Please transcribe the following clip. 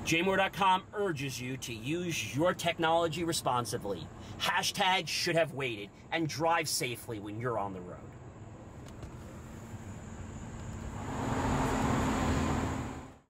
JMOR.com urges you to use your technology responsibly. #shouldhavewaited and drive safely when you're on the road.